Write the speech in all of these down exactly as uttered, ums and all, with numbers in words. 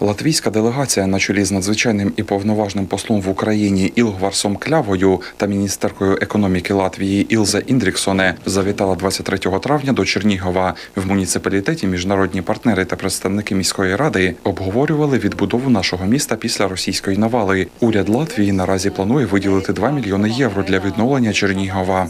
Латвійська делегація на чолі з надзвичайним і повноважним послом в Україні Ілгварсом Клявою та міністеркою економіки Латвії Ілзе Індріксоне завітала двадцять третього травня до Чернігова. В муніципалітеті міжнародні партнери та представники міської ради обговорювали відбудову нашого міста після російської навали. Уряд Латвії наразі планує виділити два мільйони євро для відновлення Чернігова.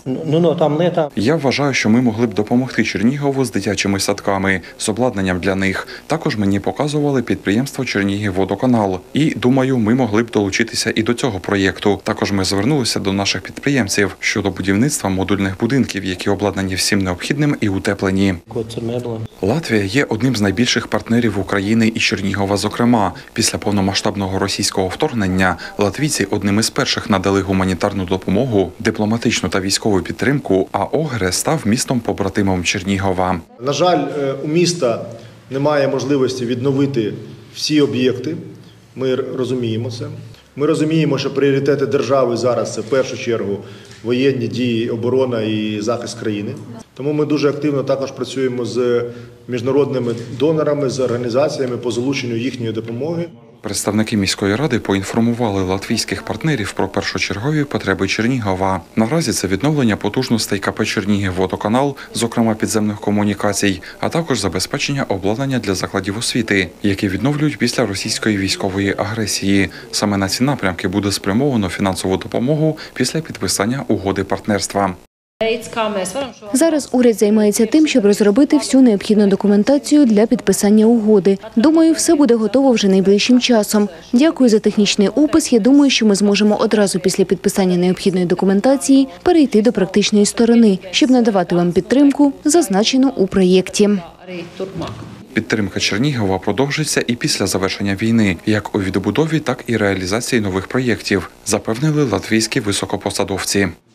Я вважаю, що ми могли б допомогти Чернігову з дитячими садками, з обладнанням для них. Також мені показували підприємство Чернігівводоканал. І, думаю, ми могли б долучитися і до цього проєкту. Також ми звернулися до наших підприємців щодо будівництва модульних будинків, які обладнані всім необхідним і утеплені. Латвія є одним з найбільших партнерів України і Чернігова зокрема. Після повномасштабного російського вторгнення латвійці одним із перших надали гуманітарну допомогу, дипломатичну та військову підтримку, а Огре став містом-побратимом Чернігова. На жаль, у міста немає можливості відновити всі об'єкти, ми розуміємо це. Ми розуміємо, що пріоритети держави зараз – це в першу чергу воєнні дії, оборона і захист країни. Тому ми дуже активно також працюємо з міжнародними донорами, з організаціями по залученню їхньої допомоги. Представники міської ради поінформували латвійських партнерів про першочергові потреби Чернігова. Наразі це відновлення потужностей КП «Чернігівводоканал», зокрема підземних комунікацій, а також забезпечення обладнання для закладів освіти, які відновлюють після російської військової агресії. Саме на ці напрямки буде спрямовано фінансову допомогу після підписання угоди партнерства. Зараз уряд займається тим, щоб розробити всю необхідну документацію для підписання угоди. Думаю, все буде готово вже найближчим часом. Дякую за технічний опис. Я думаю, що ми зможемо одразу після підписання необхідної документації перейти до практичної сторони, щоб надавати вам підтримку, зазначену у проєкті. Підтримка Чернігова продовжиться і після завершення війни, як у відбудові, так і реалізації нових проєктів, запевнили латвійські високопосадовці.